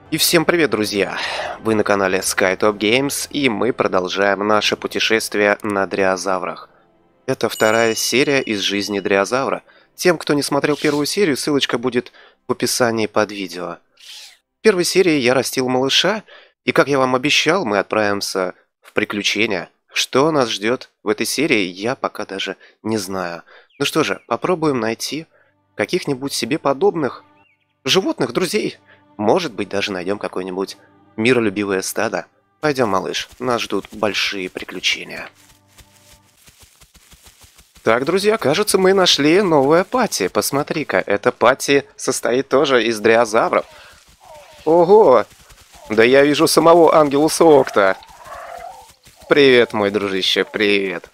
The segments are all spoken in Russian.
И всем привет, друзья! Вы на канале SkyTop Games, и мы продолжаем наше путешествие на дриозаврах. Это вторая серия из жизни дриозавра. Тем, кто не смотрел первую серию, ссылочка будет в описании под видео. В первой серии я растил малыша, и, как я вам обещал, мы отправимся в приключения. Что нас ждет в этой серии, я пока даже не знаю. Ну что же, попробуем найти каких-нибудь себе подобных животных, друзей. Может быть, даже найдем какое-нибудь миролюбивое стадо. Пойдем, малыш, нас ждут большие приключения. Так, друзья, кажется, мы нашли новое пати. Посмотри-ка, это пати состоит тоже из дриозавров. Ого! Да я вижу самого Ангелуса Окта. Привет, мой дружище, привет.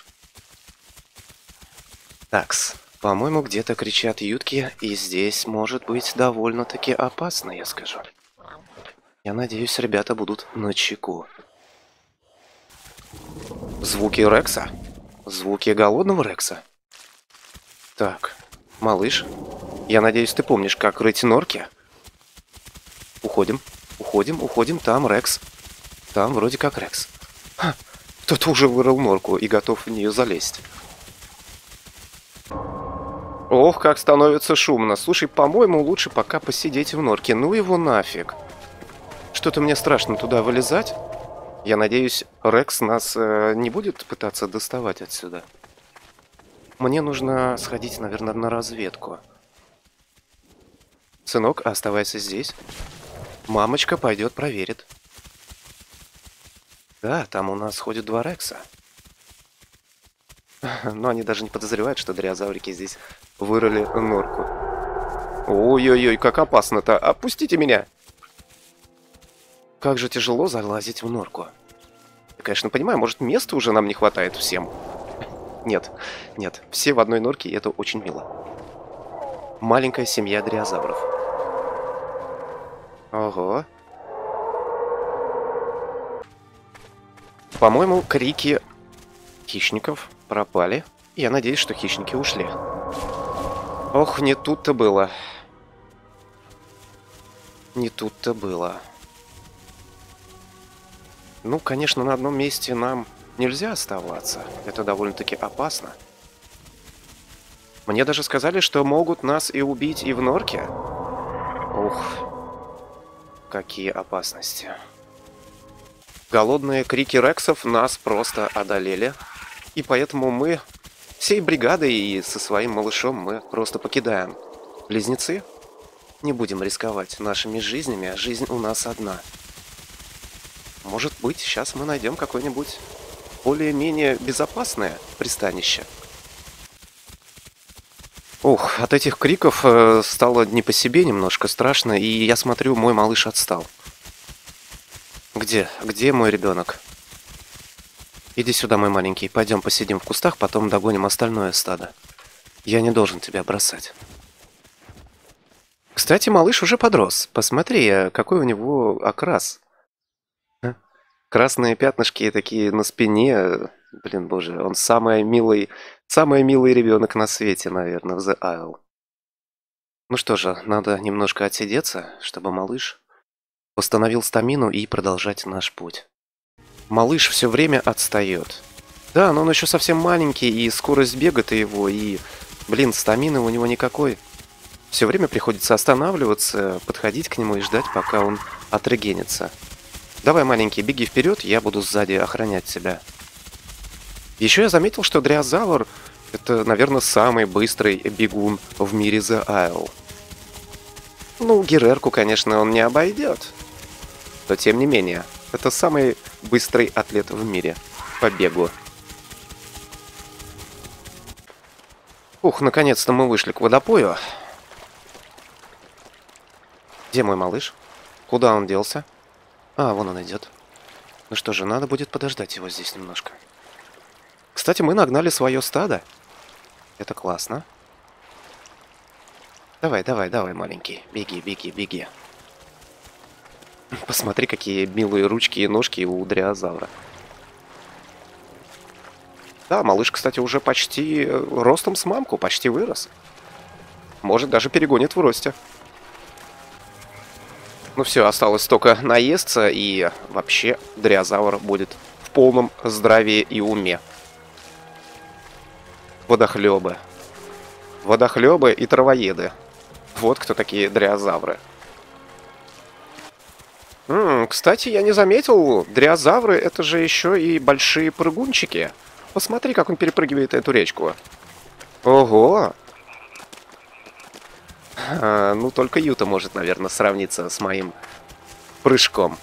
Такс. По-моему, где-то кричат ютки, и здесь может быть довольно-таки опасно, я скажу. Я надеюсь, ребята будут начеку. Звуки Рекса. Звуки голодного Рекса. Так, малыш, я надеюсь, ты помнишь, как рыть норки? Уходим, уходим, там Рекс. Там вроде как Рекс. Кто-то уже вырыл норку и готов в нее залезть. Ох, как становится шумно. Слушай, по-моему, лучше пока посидеть в норке. Ну его нафиг. Что-то мне страшно туда вылезать. Я надеюсь, Рекс нас не будет пытаться доставать отсюда. Мне нужно сходить, наверное, на разведку. Сынок, оставайся здесь. Мамочка пойдет проверит. Да, там у нас ходят два Рекса. Но они даже не подозревают, что дриозаврики здесь вырыли норку. Ой-ой-ой, как опасно-то. Опустите меня. Как же тяжело залазить в норку. Я, конечно, понимаю, может, места уже нам не хватает всем. Нет, нет, все в одной норке, и это очень мило. Маленькая семья дриозавров. Ого. По-моему, крики хищников пропали. Я надеюсь, что хищники ушли. Ох, не тут-то было. Не тут-то было. Ну, конечно, на одном месте нам нельзя оставаться. Это довольно-таки опасно. Мне даже сказали, что могут нас и убить и в норке. Ух, какие опасности. Голодные крики рексов нас просто одолели. И поэтому мы всей бригадой и со своим малышом мы просто покидаем. Близнецы? Не будем рисковать нашими жизнями, а жизнь у нас одна. Может быть, сейчас мы найдем какое-нибудь более-менее безопасное пристанище. Ух, от этих криков стало не по себе немножко страшно, и я смотрю, мой малыш отстал. Где? Где мой ребенок? Иди сюда, мой маленький, пойдем посидим в кустах, потом догоним остальное стадо. Я не должен тебя бросать. Кстати, малыш уже подрос. Посмотри, какой у него окрас. Красные пятнышки такие на спине. Блин, боже, он самый милый ребенок на свете, наверное, в The Isle. Ну что же, надо немножко отсидеться, чтобы малыш восстановил стамину и продолжать наш путь. Малыш все время отстает. Да, но он еще совсем маленький, и скорость бега-то его, и, блин, стамины у него никакой. Все время приходится останавливаться, подходить к нему и ждать, пока он отрегенится. Давай, маленький, беги вперед, я буду сзади охранять тебя. Еще я заметил, что дриозавр — это, наверное, самый быстрый бегун в мире The Isle. Ну, Герерку, конечно, он не обойдет. Но, тем не менее, это самый быстрый атлет в мире по бегу. Ух, наконец-то мы вышли к водопою. Где мой малыш? Куда он делся? А, вон он идет. Ну что же, надо будет подождать его здесь немножко. Кстати, мы нагнали свое стадо. Это классно. Давай, давай, давай, маленький. Беги, беги, беги. Посмотри, какие милые ручки и ножки у дриозавра. Да, малыш, кстати, уже почти ростом с мамку, почти вырос. Может, даже перегонит в росте. Ну все, осталось только наесться, и вообще дриозавр будет в полном здравии и уме. Водохлебы. Водохлебы и травоеды. Вот кто такие дриозавры. Кстати, я не заметил, дриозавры это же еще и большие прыгунчики. Посмотри, как он перепрыгивает эту речку. Ого! Ну, только Юта может, наверное, сравниться с моим прыжком.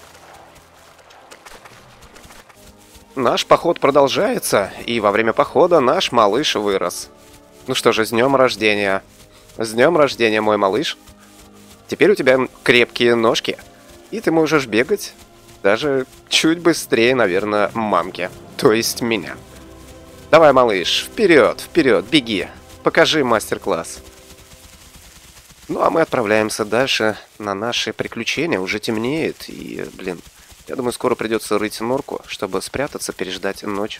Наш поход продолжается, и во время похода наш малыш вырос. Ну что же, с днем рождения. С днем рождения, мой малыш. Теперь у тебя крепкие ножки, и ты можешь бегать даже чуть быстрее, наверное, мамки. То есть меня. Давай, малыш, вперед, вперед, беги. Покажи мастер-класс. Ну, а мы отправляемся дальше на наши приключения. Уже темнеет, и, блин, я думаю, скоро придется рыть норку, чтобы спрятаться, переждать ночь.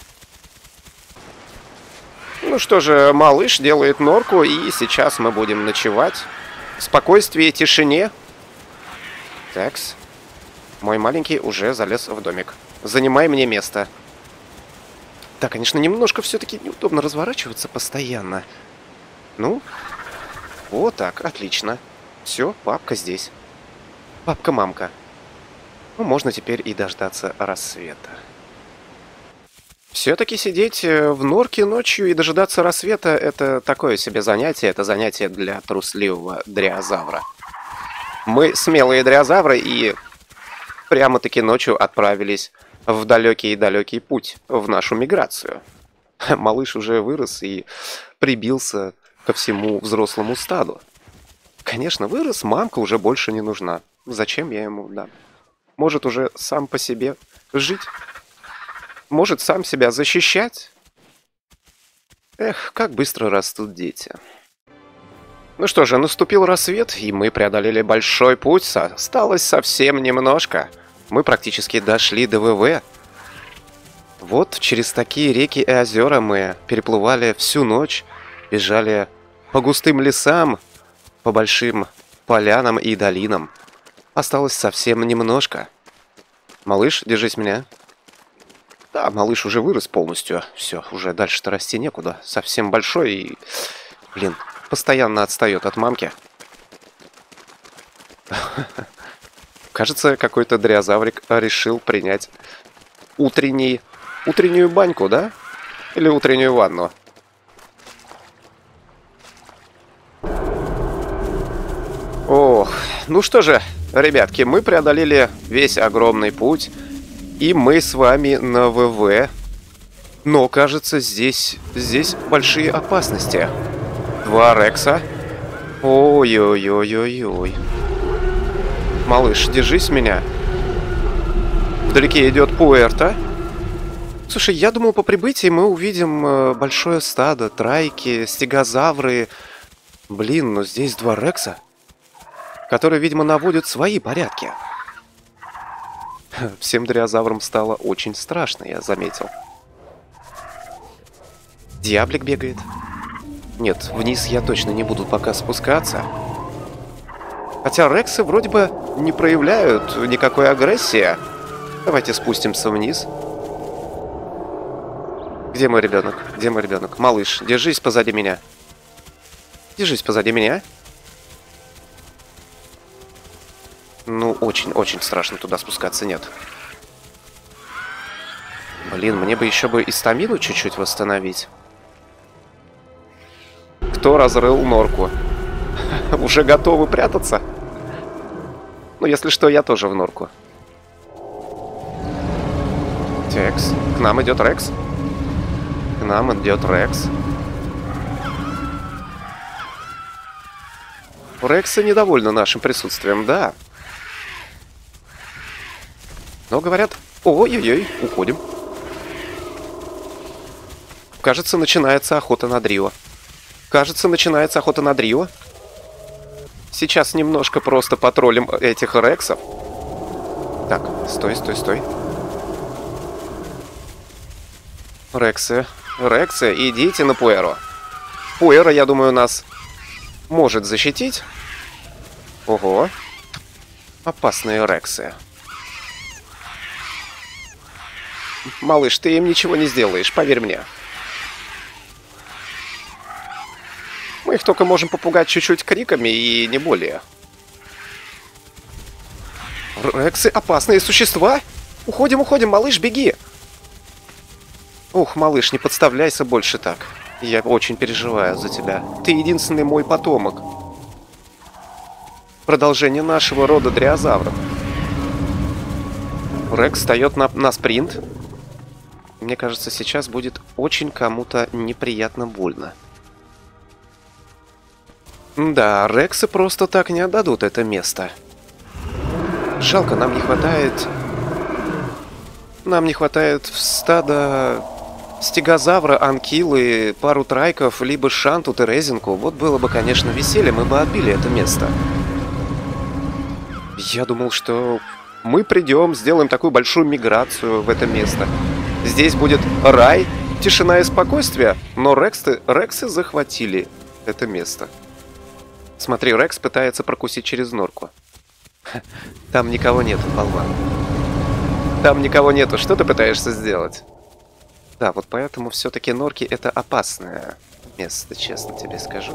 Ну что же, малыш делает норку, и сейчас мы будем ночевать. В спокойствии и тишине. Такс. Мой маленький уже залез в домик. Занимай мне место. Да, конечно, немножко все-таки неудобно разворачиваться постоянно. Ну, вот так, отлично. Все, папка здесь. Папка-мамка. Ну, можно теперь и дождаться рассвета. Все-таки сидеть в норке ночью и дожидаться рассвета — это такое себе занятие. Это занятие для трусливого дриозавра. Мы смелые дриозавры и прямо-таки ночью отправились в далекий-далекий путь, в нашу миграцию. Малыш уже вырос и прибился ко всему взрослому стаду. Конечно, вырос, мамка уже больше не нужна. Зачем я ему дам? Может уже сам по себе жить? Может сам себя защищать? Эх, как быстро растут дети. Ну что же, наступил рассвет, и мы преодолели большой путь. Осталось совсем немножко. Мы практически дошли до ВВ. Вот через такие реки и озера мы переплывали всю ночь, бежали по густым лесам, по большим полянам и долинам. Осталось совсем немножко. Малыш, держись меня. Да, малыш уже вырос полностью. Все, уже дальше-то расти некуда. Совсем большой и, блин, постоянно отстает от мамки. Кажется, какой-то дриозаврик решил принять утреннюю баньку, да? Или утреннюю ванну? Ох, ну что же, ребятки, мы преодолели весь огромный путь. И мы с вами на ВВ. Но, кажется, здесь большие опасности. 2 Рекса. Ой-ой-ой-ой-ой. Малыш, держись меня. Вдалеке идет Пуэрто. Слушай, я думал, по прибытии мы увидим большое стадо, трайки, стегозавры. Блин, но здесь 2 Рекса, которые, видимо, наводят свои порядки. Всем дриозаврам стало очень страшно, я заметил. Диаблик бегает. Нет, вниз я точно не буду пока спускаться. Хотя Рексы вроде бы не проявляют никакой агрессии. Давайте спустимся вниз. Где мой ребенок? Где мой ребенок? Малыш, держись позади меня. Держись позади меня. Ну, очень-очень страшно туда спускаться, нет. Блин, мне бы еще бы и стамину чуть-чуть восстановить. Кто разрыл норку? Уже готовы прятаться? Ну, если что, я тоже в норку. Текс. К нам идет Рекс. К нам идет Рекс. Рексы недовольны нашим присутствием, да. Но говорят, ой-ой-ой, уходим. Кажется, начинается охота на Дрио. Кажется, начинается охота на Дрио. Сейчас немножко просто потроллим этих Рексов. Так, стой, стой, стой. Рексы, Рексы, идите на Пуэро. Пуэро, я думаю, нас может защитить. Ого. Опасные рексы. Малыш, ты им ничего не сделаешь, поверь мне. Мы их только можем попугать чуть-чуть криками и не более. Рексы — опасные существа? Уходим, уходим, малыш, беги! Ух, малыш, не подставляйся больше так. Я очень переживаю за тебя. Ты единственный мой потомок. Продолжение нашего рода дриозавров. Рекс встает на спринт. Мне кажется, сейчас будет очень кому-то неприятно больно. Да, рексы просто так не отдадут это место. Жалко, нам не хватает... Нам не хватает стада стегозавра, анкилы, пару трайков, либо шантут и резинку. Вот было бы, конечно, веселье, мы бы отбили это место. Я думал, что мы придем, сделаем такую большую миграцию в это место. Здесь будет рай, тишина и спокойствие, но рексы захватили это место. Смотри, Рекс пытается прокусить через норку. Там никого нету, болван. Там никого нету. Что ты пытаешься сделать? Да, вот поэтому все-таки норки — это опасное место, честно тебе скажу.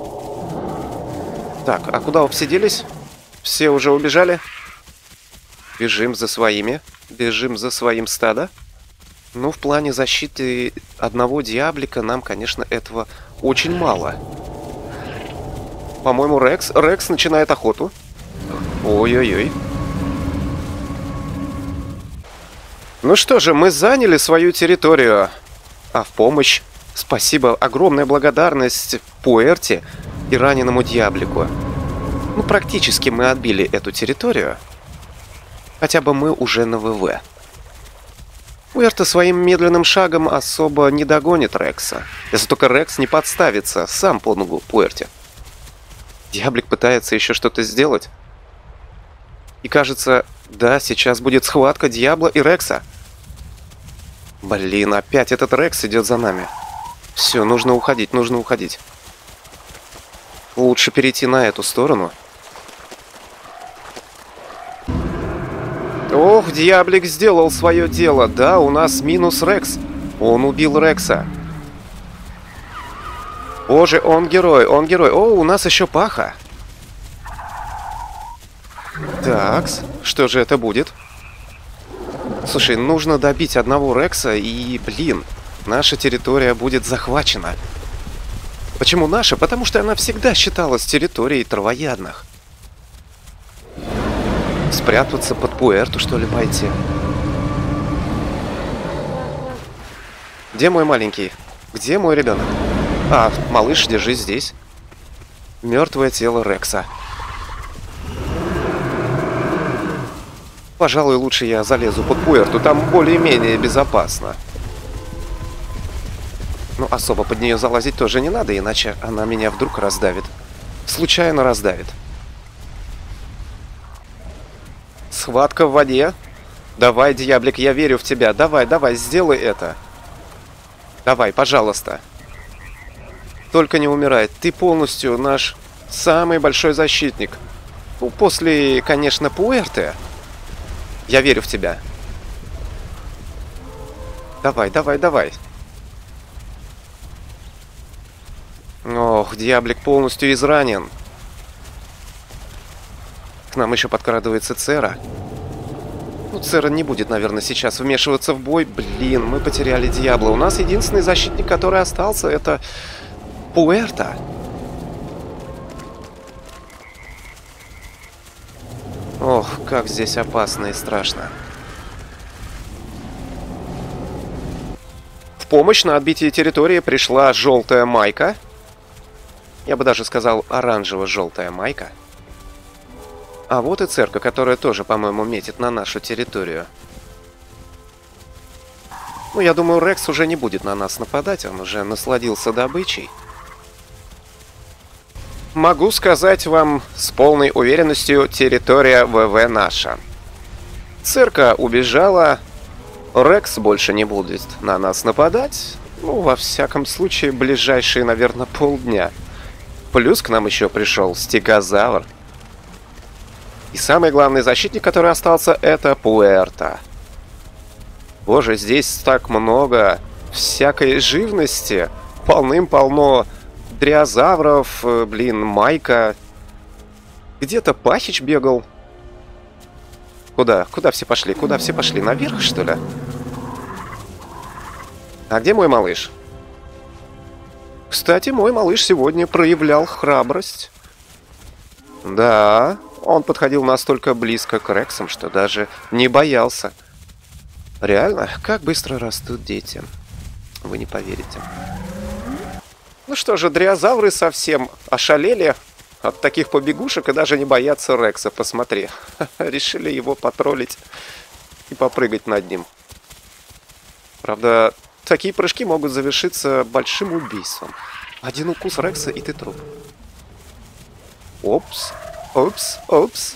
Так, а куда обсиделись? Все уже убежали? Бежим за своими. Бежим за своим стадо. Ну, в плане защиты одного диаблика нам, конечно, этого очень мало. По-моему, Рекс начинает охоту. Ой-ой-ой. Ну что же, мы заняли свою территорию. А в помощь, спасибо, огромная благодарность Пуэрте и раненому диаблику. Ну, практически мы отбили эту территорию. Хотя бы мы уже на ВВ. Пуэрте своим медленным шагом особо не догонит Рекса. Если только Рекс не подставится сам по ногу Пуэрте. Диаблик пытается еще что-то сделать. И кажется, да, сейчас будет схватка Диабло и Рекса. Блин, опять этот Рекс идет за нами. Все, нужно уходить, нужно уходить. Лучше перейти на эту сторону. Ох, Диаблик сделал свое дело. Да, у нас минус Рекс. Он убил Рекса. Боже, он герой, он герой. О, у нас еще Паха. Такс, что же это будет? Слушай, нужно добить одного Рекса и, блин, наша территория будет захвачена. Почему наша? Потому что она всегда считалась территорией травоядных. Спрятаться под Пуэрту, что ли, пойти? Где мой маленький? Где мой ребенок? А, малыш, держись здесь. Мертвое тело Рекса. Пожалуй, лучше я залезу под Пуэрту, там более-менее безопасно. Но особо под нее залазить тоже не надо, иначе она меня вдруг раздавит. Случайно раздавит. Схватка в воде. Давай, Диаблик, я верю в тебя. Давай, давай, сделай это. Давай, пожалуйста. Только не умирай. Ты полностью наш самый большой защитник. Ну, после, конечно, Пуэрте. Я верю в тебя. Давай, давай, давай. Ох, Диаблик полностью изранен. К нам еще подкрадывается Цера. Ну, Цера не будет, наверное, сейчас вмешиваться в бой. Блин, мы потеряли Диабло. У нас единственный защитник, который остался, это Пуэрто. Ох, как здесь опасно и страшно. В помощь на отбитие территории пришла желтая майка. Я бы даже сказал, оранжево-желтая майка. А вот и церковь, которая тоже, по-моему, метит на нашу территорию. Ну, я думаю, Рекс уже не будет на нас нападать, он уже насладился добычей. Могу сказать вам с полной уверенностью, территория ВВ наша. Церковь убежала, Рекс больше не будет на нас нападать. Ну, во всяком случае, ближайшие, наверное, полдня. Плюс к нам еще пришел стегозавр. И самый главный защитник, который остался, это Пуэрто. Боже, здесь так много всякой живности. Полным-полно дриозавров, блин, Майка. Где-то Пахич бегал. Куда? Куда все пошли? Куда все пошли? Наверх, что ли? А где мой малыш? Кстати, мой малыш сегодня проявлял храбрость. Да, он подходил настолько близко к Рексам, что даже не боялся. Реально, как быстро растут дети. Вы не поверите. Ну что же, дриозавры совсем ошалели от таких побегушек и даже не боятся Рекса. Посмотри. Решили его потроллить и попрыгать над ним. Правда, такие прыжки могут завершиться большим убийством. Один укус Рекса, и ты труп. Опс. Опс. Опс.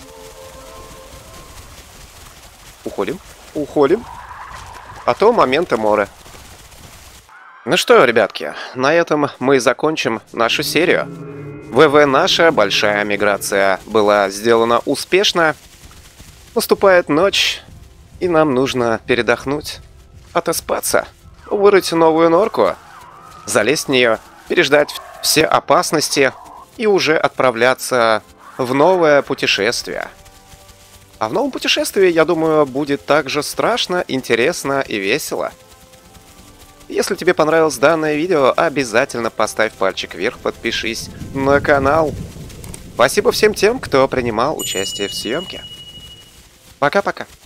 Уходим. Уходим. А то момента море. Ну что, ребятки, на этом мы закончим нашу серию. ВВ наша большая миграция была сделана успешно. Наступает ночь, и нам нужно передохнуть, отоспаться, вырыть новую норку, залезть в нее, переждать все опасности и уже отправляться в новое путешествие. А в новом путешествии, я думаю, будет также страшно, интересно и весело. Если тебе понравилось данное видео, обязательно поставь пальчик вверх, подпишись на канал. Спасибо всем тем, кто принимал участие в съемке. Пока-пока.